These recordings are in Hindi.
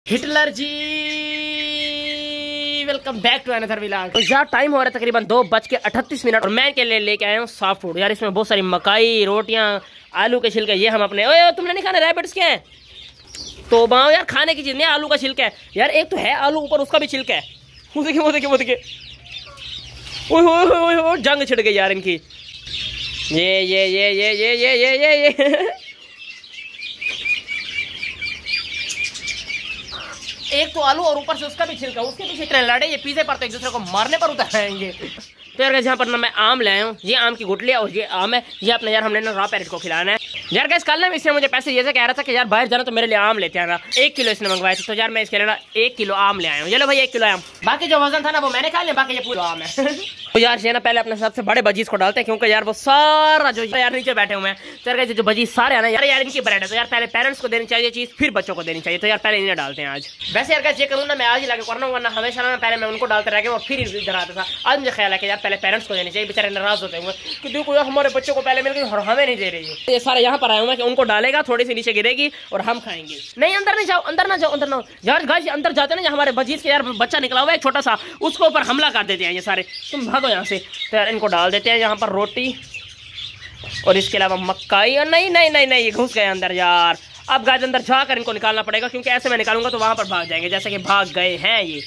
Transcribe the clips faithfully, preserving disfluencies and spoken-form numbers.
Hitler ji welcome back to another vlog. तो यार टाइम हो रहा है तकरीबन दो बज के अठतीस मिनट और मैं के लिए लेके आया हूँ सॉफ्ट फूड। यार इसमें बहुत सारी मकाई, रोटियां, आलू के छिलके। ये हम अपने ओए तुमने नहीं खाने रैबिट्स के हैं तो बाओ यार, खाने की चीज नहीं, आलू का छिलका है यार। एक तो है आलू, ऊपर उसका भी छिलका है। वो देखिए वो देखिए वो देखिए, ओए ओए ओए ओए जंग छिड़ गई यार इनकी। ये ये ये ये ये ये ये ये ये एक तो आलू और ऊपर से उसका भी छिलका, उसके पीछे इतने लड़े, ये पीछे पर तो एक दूसरे को मारने पर उतर आएंगे। तो यार यहाँ पर ना मैं आम लाया हूँ, ये आम की गुठली और ये आम है, ये अपने यार हमने ना रॉ पैरेट को खिलाना है। यार गैस कल ना इसने मुझे पैसे ये से कह रहा था कि यार बाहर जाना तो मेरे लिए आम लेते आना, एक किलो इसने मंगवाए थे। तो यार मैं इसके लिए ना एक किलो आम ले आया हूँ। चलो भाई एक किलो आम, बाकी जो वजन था ना वो मैंने खा लिया, बाकी ये पूरा आम है। तो यार ये ना पहले अपने सबसे बड़े बजीज को डालते हैं, क्योंकि यार वो सारा जो यार नीचे बैठे हुए हैं, तो यार जो बजीज सारे है ना यार यार इनकी ब्रेड है। तो यार पहले पेरेंट्स को देनी चाहिए चीज, फिर बच्चों को देनी चाहिए। तो यार पहले इन्हें डालते हैं आज। वैसे यार ये करूँ ना मैं आज ही लाके करना, वरना हमेशा ना पहले मैं उनको डालते रह गया और फिर इधर आता था। आज मुझे ख्याल है कि यार पहले पेरेंट्स को देनी चाहिए, बेचारे नाराज होते हैं कि देखो यार हमारे बच्चों को पहले मिल गई और हमें नहीं दे रही है। ये सारे यहाँ पर आए हुए कि उनको डालेगा, थोड़ी सी नीचे गिरेगी और हम खाएंगे। नहीं अंदर नहीं जाओ, अंदर ना जाओ, अंदर ना यार। गाइस अंदर जाते ना, हमारे बजीज के यार बच्चा निकला हुआ है छोटा सा, उसको ऊपर हमला कर देते हैं ये सारे। तुम भागो यहाँ से। तो यार इनको डाल देते हैं यहाँ पर रोटी और इसके अलावा मक्काई। और नहीं नहीं नहीं नहीं ये घुस गए अंदर यार। अब गाइस अंदर जाकर इनको निकालना पड़ेगा, क्योंकि ऐसे मैं निकालूंगा तो वहां पर भाग जाएंगे, जैसे कि भाग गए हैं ये।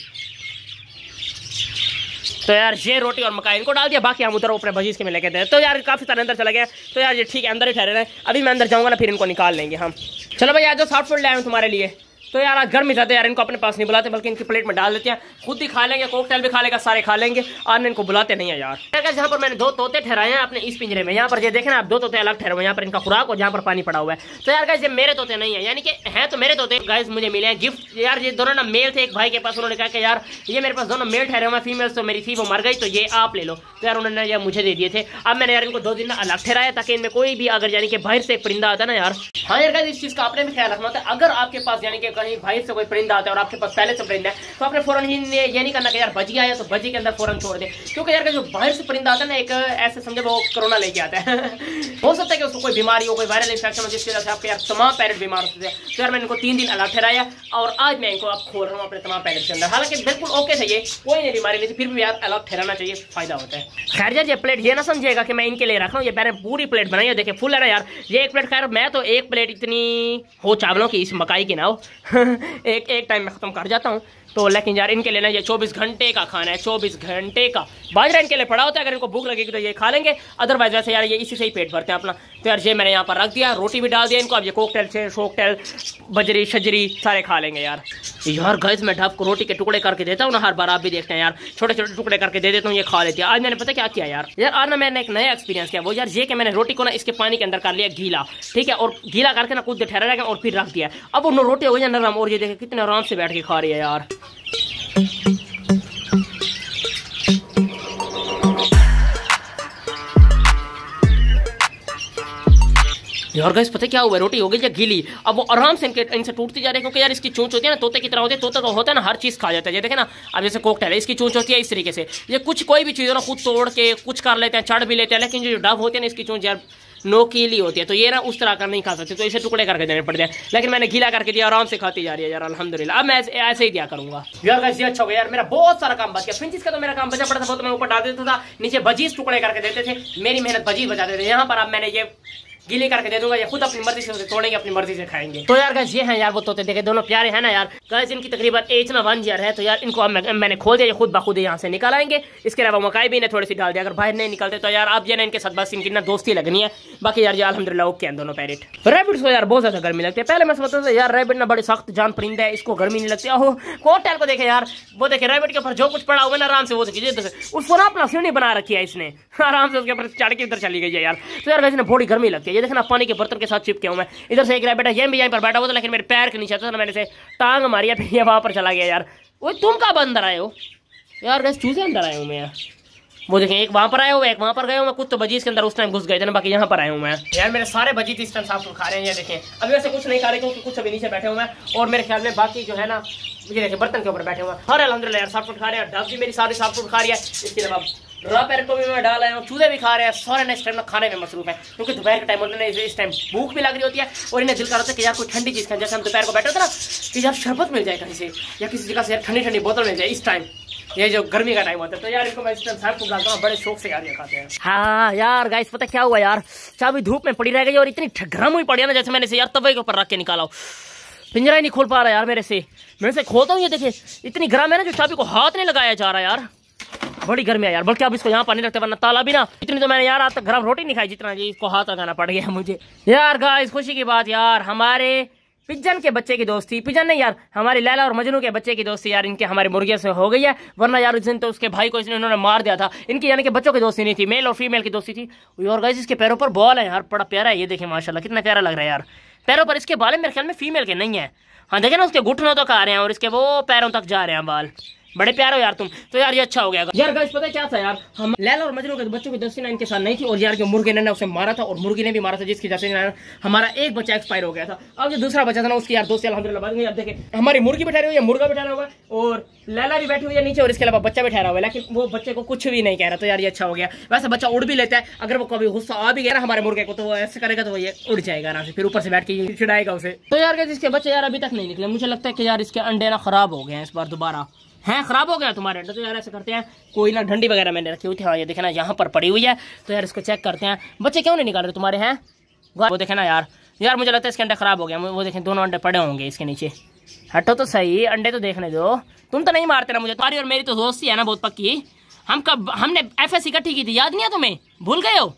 तो यार ये रोटी और मकाई इनको डाल दिया, बाकी हम उधर ऊपर भजीज के में लेके थे। तो यार काफी सारे अंदर चले गए। तो यार ये ठीक है, अंदर ही ठहरे रहे। अभी मैं अंदर जाऊंगा ना, फिर इनको निकाल लेंगे हम। चलो भाई आज जो सॉफ्ट फूड लाए हूँ तुम्हारे लिए। तो यार आज गर्मी ज़्यादा यार, इनको अपने पास नहीं बुलाते, बल्कि इनकी प्लेट में डाल देते हैं, खुद ही खा लेंगे, कोकटेल भी खा लेगा, सारे खा लेंगे। आज इनको बुलाते नहीं है यार। यहाँ पर मैंने दो तोते ठहराए हैं अपने इस पिंजरे में। यहाँ पर ये देखें ना आप, दो तोते अलग ठहरे हुए हैं, यहाँ पर इनका खुराक और यहाँ पर पानी पड़ा हुआ है। तो यार गाइस ये मेरे तोते नहीं है, यानी कि हैं तो मेरे तोते गाइस, मुझे मिले हैं गिफ्ट। यार ये दोनों ना मेल थे, एक भाई के पास। उन्होंने कहा कि यार ये मेरे पास दोनों मेल ठहरे हुए, फीमेल्स तो मेरी थी वो मर गई, तो ये आप ले लो। तो यार उन्होंने ये मुझे दे दिए थे। अब मैंने यार इनको दो दिन अलग ठहराया, ताकि इनमें कोई भी अगर यानी कि बाहर से एक परिंदा आता है ना यार। हाँ यार गाइस इस चीज का आपने भी ख्याल रखना होता है। अगर आपके पास यानी कि कहीं बाहर से कोई परिंदा आता है और आपके पास पहले से परिंदा है, तो आपने फौरन ही ये नहीं करना कि यार बजी आया तो बजी के अंदर फौरन छोड़ दे। क्योंकि यार जो बाहर से परिंदा आता है ना, एक ऐसे समझे वो कोरोना लेके आता है। हो सकता है कि उसको कोई बीमारी हो, कोई वायरल इंफेक्शन हो, जिसकी वजह से आपके यार तमाम पैरेट बीमार होते हैं। तो यार मैंने इनको तीन दिन अलग ठहराया और आज मैं इनको अब खोल रहा हूँ अपने तमाम पैरेट के अंदर। हालांकि बिल्कुल ओके थे ये, कोई नहीं बीमारी नहीं थी, फिर भी यार अलग ठहराना चाहिए, फायदा होता है। खैर यार ये प्लेट ये ना समझिएगा कि मैं इनके लिए रख रहा हूँ, ये मैंने पूरी प्लेट बनाई है। देखिए फुल है ना यार ये एक प्लेट। खैर मैं तो एक प्लेट इतनी हो चावलों की, इस मकाई की ना हो एक एक टाइम में खत्म कर जाता हूँ। तो लेकिन यार इनके लिए ना ये चौबीस घंटे का खाना है, चौबीस घंटे का बाजरा इनके लिए पड़ा होता है। अगर इनको भूख लगेगी तो ये खा लेंगे, अदरवाइज वैसे यार ये इसी से ही पेट भरते हैं अपना। तो यार ये मैंने यहाँ पर रख दिया, रोटी भी डाल दिया इनको। अब ये कोकटेल से शोकटेल बजरी शजरी सारे खा लेंगे यार। यार गाइस मैं ढाब को रोटी के टुकड़े करके देता हूँ ना हर बार, आप भी देखते हैं यार, छोटे छोटे टुकड़े करके दे देता हूँ, ये खा लेती है। आज मैंने पता क्या किया यार, यार आज ना मैंने एक नया एक्सपीरियंस किया। वो यार ये कि मैंने रोटी को ना इसके पानी के अंदर कर लिया गीला, ठीक है, और गीला करके ना कुछ देर ठहरा रखा और फिर रख दिया। अब वो रोटी हो गई नरम, और ये देखे कितने आराम से बैठ के खा रही है यार। यार गाइस पता क्या हुआ, रोटी हो गई या गीली, अब वो आराम से इनके इनसे टूटती जा रही है। क्योंकि यार इसकी चोंच होती है ना, तोते की तरह होती है। तोता तो होता है ना हर चीज खा जाता है, ये देखे ना। अब जैसे कोकटेल है, इसकी चोंच होती है इस तरीके से। ये कुछ कोई भी चीज़ ना खुद तोड़ के कुछ कर लेते हैं, चढ़ भी लेते हैं, लेकिन जो डब होती है ना इसकी चोंच यार नोकीली होती है। तो ये ना उस तरह का नहीं खा सकते, तो इसे टुकड़े करके देने पड़ते हैं। लेकिन मैंने गीला करके दिया, आराम से खाती जा रही है यार अल्हम्दुलिल्लाह। अब मैं ऐसे ही दिया करूंगा यार। गाइस ये अच्छा हो गया यार, मेरा बहुत सारा काम बच गया। फिंचिस का तो मेरा काम बचा पड़ा था, वो तो मैं ऊपर डाल देता था, नीचे बजीज टुकड़े करके देते थे, मेरी मेहनत बजीज बचाते थे। यहाँ पर अब मैंने ये गीले करके दे दूंगा, ये खुद अपनी मर्जी से तोड़ेंगे, अपनी मर्जी से खाएंगे। तो यार गाइस ये हैं यार वो तोते, देखे दोनों प्यारे हैं ना यार। गाइस इनकी तकरीबन एज ना वन ईयर है। तो यार इनको अब मैं, मैंने खोल दिया, ये खुद बखुद यहाँ से निकल आएंगे। इसके अलावा मकाई भी इन्हें थोड़ी सी डाल दिया, अगर बाहर नहीं निकलते तो यार अब ये ना इनके साथ बस इनकी ना दोस्ती लगनी है। बाकी यार ये अल्हम्दुलिल्लाह ओके हैं दोनों पैरेट। रैबिट्स को यार बहुत ज्यादा गर्मी लगती है। पहले मैं सोचता था यार रैबिट ना बड़ी सख्त जान परिंदा है, इसको गर्मी नहीं लगती। ओहो कोकटेल को देखे यार, वो देखे रैबिट के ऊपर जो कुछ पड़ा हुआ ना आराम से वो देखिए, उसको ना अपना सीढ़ी बना रखी है इसने, आराम से उसके ऊपर चढ़ के उधर चली गई है यार। तो यार वैसे बड़ी गर्मी लगती है। ये देखना पानी के बर्तन के साथ चिपके हूं मैं। इधर से एक रैबिट है, ये भी यहीं पर बैठा हुआ था, लेकिन मेरे पैर के नीचे था ना, मैंने से टांग मारी है, ये वहां पर चला गया यार। वो तुम कहाँ अंदर आए हो यार? गैस चूजे अंदर आए हूँ मैं यार। वो देखें एक वहाँ पर आया हुआ है, एक वहाँ पर गए हुए, कुछ तो बजीज के अंदर उस टाइम घुस गए थे ना, बाकी यहाँ पर आए हुए हैं यार। मेरे सारे बजीज इस टाइम साफ खा रहे हैं, ये देखें। अभी वैसे कुछ नहीं खा रहे क्योंकि कुछ अभी नीचे बैठे हुए हैं, और मेरे ख्याल में बाकी जो है ना मुझे देखे बर्तन के ऊपर बैठे हुए हैं। हर अल्हम्दुलिल्लाह यार साफ फूड खा रहे हैं, डब भी मेरी सारी साफ फूड खा रही है। इसके अलावा रॉ पैरेट को भी मैं डाल रहा हूँ, चूजे भी खा रहे हैं, सारे नेक्स्ट टाइम खाने में मसरूफ है, क्योंकि दोपहर के टाइम होने इस टाइम भूख भी लग रही होती है, और इन्हें दिल कर रहा है कि यार कोई ठंडी चीज़ खाएं। जैसे हम दोपहर को बैठे होते ना कि यार शरबत मिल जाए कहीं से, या किसी जगह से ठंडी ठंडी बोतल मिल जाए इस टाइम, ये जो गर्मी का टाइम होता है। तो यार इनको मैं इस टाइम साफ फूड डालता हूँ, बड़े शौक से यार ये खाते हैं। हाँ यार गाइस पता क्या हुआ यार, चाबी धूप में पड़ी रह गई और इतनी गर्म हुई पड़ी है ना, जैसे मैंने से यार तवे के ऊपर रख के निकाला, पिंजरा ही नहीं खोल पा रहा यार मेरे से। मेरे से खोलता हूँ, ये देखिए इतनी गर्म है ना, जो चाबी को हाथ नहीं लगाया जा रहा यार, बड़ी गर्मी है यार। बल्कि अब इसको यहाँ पानी रखते वरना ताला भी ना, इतनी तो मैंने यार आज तक गर्म रोटी नहीं खाई जितना जी इसको हाथ लगाना पड़ गया मुझे यार। गाइस खुशी की बात यार, हमारे पिजन के बच्चे की दोस्ती, पिजन नहीं यार, हमारी लैला और मजनू के बच्चे की दोस्ती यार इनके हमारे मुर्गे से हो गई है, वरना यार उस दिन तो उसके भाई को इसने इन्होंने मार दिया था। इनकी यानी कि बच्चों की दोस्ती नहीं थी, मेल और फीमेल की दोस्ती थी। और गाइस इसके पैरों पर बॉल है यार, बड़ा प्यारा है, ये देखें माशाल्लाह कितना प्यारा लग रहा है यार। पैरों पर इसके बाल मेरे ख्याल में फीमेल के नहीं है, हाँ देखे ना उसके घुटनों तक आ रहे हैं और इसके वो पैरों तक जा रहे हैं बाल, बड़े प्यारे हो यार तुम। तो यार ये अच्छा हो गया यार। गाइस पता है क्या था यार, हम लैला और मजनू के बच्चों की दोस्ती ना इनके साथ नहीं थी, और यार जो मुर्गे ने उसे मारा था और मुर्गी ने भी मारा था, जिसकी वजह से हमारा एक बच्चा एक्सपायर हो गया था। अब जो दूसरा बच्चा था ना उसकी यार दोस्ती अल्हम्दुलिल्लाह बढ़ गई। अब देखे हमारी मुर्गी बैठा हुई है, मुर्गा बैठा हुआ है, और लैला भी बैठी हुई है नीचे, और इसके अलावा बच्चा बैठा हुआ है, लेकिन वो बच्चे को कुछ भी नहीं कह रहा। तो यार ये अच्छा हो गया। वैसे बच्चा उड़ भी लेता है, अगर वो कभी गुस्सा आ भी गया ना हमारे मुर्गे को, तो वो ऐसे करेगा तो वो ये उड़ जाएगा आराम से, फिर ऊपर से बैठ के चिढ़ाएगा उसे। तो यार इसके बच्चे यार अभी तक नहीं निकले, मुझे लगता है कि यार इसके अंडे ना खराब हो गए हैं इस बार दोबारा। हैं खराब हो गया तुम्हारे अंडे? तो यार ऐसे करते हैं, कोई ना डंडी वगैरह मैंने रखी हुई थी, हाँ ये देखे ना यहाँ पर पड़ी हुई है, तो यार इसको चेक करते हैं। बच्चे क्यों नहीं निकाल रहे तुम्हारे? हैं वो देखे ना यार, यार मुझे लगता है इसके अंडे खराब हो गया। वो देखें दोनों अंडे पड़े होंगे इसके नीचे। हटो तो सही, अंडे तो देखने दो। तुम तो नहीं मारते ना मुझे, तुम्हारी और मेरी तो दोस्ती है ना बहुत पक्की। हम कब हमने एफ एस इकट्ठी की थी, याद नहीं है तुम्हें? भूल गए हो?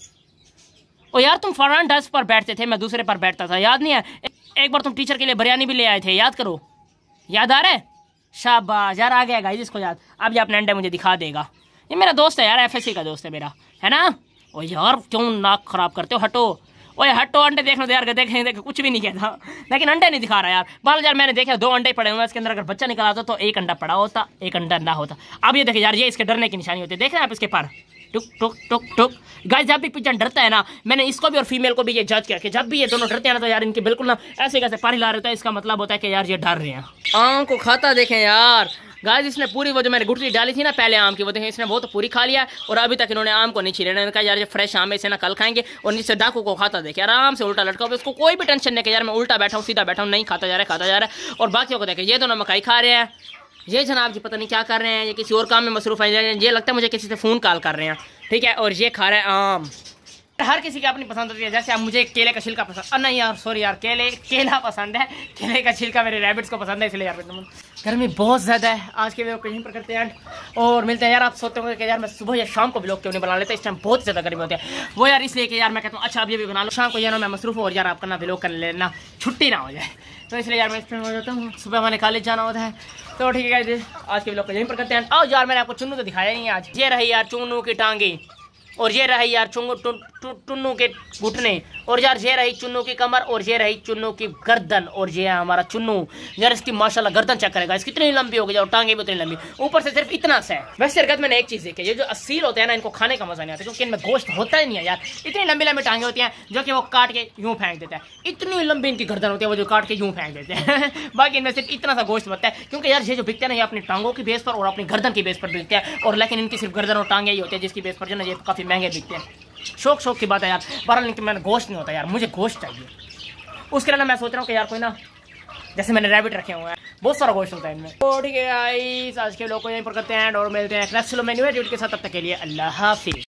ओ यार तुम फरहान डेस्क पर बैठते थे, मैं दूसरे पर बैठता था, याद नहीं है? एक बार तुम टीचर के लिए बिरयानी भी ले आए थे, याद करो, याद आ रहा है? शाबाश यार, आ गया गाइस इसको याद। अब ये अपने अंडे मुझे दिखा देगा। ये मेरा दोस्त है यार, एफएससी का दोस्त है मेरा, है ना? ओ यार क्यों नाक खराब करते हो, हटो। ओए हटो, अंडे देखना यार, देखें देखें कुछ भी नहीं कहता, लेकिन अंडे नहीं दिखा रहा यार। बाल यार मैंने देखा दो अंडे पड़े हुए हैं, इसके अंदर अगर बच्चा निकल आता तो एक अंडा पड़ा होता, एक अंडा ना होता। अब ये देखें यार, ये इसके डरने की निशानी होती है, देख रहे हैं आप इसके पर टुक टुक टुक टुक। गाइस जब भी पिजन डरता है ना, मैंने इसको भी और फीमेल को भी ये जज किया कि जब भी ये दोनों डरते हैं ना, तो यार इनके बिल्कुल ना ऐसे कैसे पानी ला रहे होता है, इसका मतलब होता है कि यार ये डर रहे हैं। आम को खाता देखें यार। गाइस इसने पूरी वो जो मैंने गुठली डाली थी ना पहले आम की, वो देखें इसने वो तो पूरी खा लिया, और अभी तक इन्होंने आम को नहीं छीना। इन्होंने कहा यार ये फ्रेश आम है, इसे ना कल खाएंगे। और नीचे डाकू को खाता देखे आराम से उल्टा लटका, इसको कोई भी टेंशन नहीं कि यार मैं उल्टा बैठा हूँ सीधा बैठा हूँ, नहीं खाता जा रहा है खाता जा रहा है। और बाकियों को देखे ये दोनों मकाई खा रहे हैं, ये जनाब जी पता नहीं क्या कर रहे हैं, ये किसी और काम में मसरूफ है, ये लगता है मुझे किसी से फ़ोन कॉल कर रहे हैं, ठीक है। और ये खा रहे हैं आम। हर किसी की अपनी पसंद होती है, जैसे अब मुझे केले का छिलका पसंद, नहीं यार सॉरी यार, केले केला पसंद है, केले का छिलका मेरे रैबिट्स को पसंद है, इसलिए यार गर्मी बहुत ज़्यादा है। आज के वीडियो कहीं पर करते हैं और मिलते हैं यार। आप सोचते होंगे कि यार मैं सुबह या शाम को व्लॉग क्यों नहीं बना लेता, इस टाइम बहुत ज़्यादा गर्मी होती है। वो यार इसलिए कि यार मैं कहता हूँ अच्छा अब ये भी बना लो, शाम को यार मैं मसरूफ़ और यार आपका ना व्लॉग कर लेना, छुट्टी ना हो जाए, तो इसलिए यार मैं इस टाइम हो जाता हूँ। सुबह मैंने कॉलेज जाना होता है, तो ठीक है आज के व्लॉग को यहीं पर करते हैं। और यार मैंने आपको चुन्नू तो दिखाया नहीं आज, ये रही यार चुन्नू की टांगे, और ये रही यार चुन्नू टुन्नू के घुटने, और यार ये रही चुन्नू की कमर, और ये रही चुन्नू की गर्दन, और ये है हमारा चुन्नू। यार इसकी माशाल्लाह गर्दन चेक करेगा, इसकी कितनी लंबी हो गई और टांगे भी उतनी लंबी, ऊपर से सिर्फ इतना सा है। वैसे हरकत मैंने एक चीज़ देखी, ये जो असील होते हैं ना इनको खाने का मजा नहीं आता, क्योंकि इनमें गोश्त होता ही नहीं है यार। इतनी लंबी लंबी टांगे होती हैं जो कि वो काट के यूँ फेंक देता है, इतनी लंबी इनकी गर्दन होती है वो जो काट के यूँ फेंक देते हैं बाकी इनमें सिर्फ इतना सा गोश्त बनता है, क्योंकि यार ये जो बिकते हैं ना ये अपनी टांगों की बेस पर और अपनी गर्दन की बेस पर बिकते हैं, और लेकिन इनकी सिर्फ गर्दन और टांगे ही होती है जिसकी बेस पर जो ना ये काफ़ी महंगे बिकते हैं। शौक शौक की बात है यार, बहरहाल लेकिन मैंने गोश्त नहीं होता यार, मुझे गोश्त चाहिए। उसके लिए ना मैं सोच रहा हूँ कि यार कोई ना, जैसे मैंने रैबिट रखे हुए हैं, बहुत सारा गोश्त होता है इनमें। तो ठीक है गाइस आज के लोग को यहीं पर करते हैं और मिलते हैं नेक्स्ट मेन्यू है के साथ, तब तक के लिए अल्लाह हाफिज़।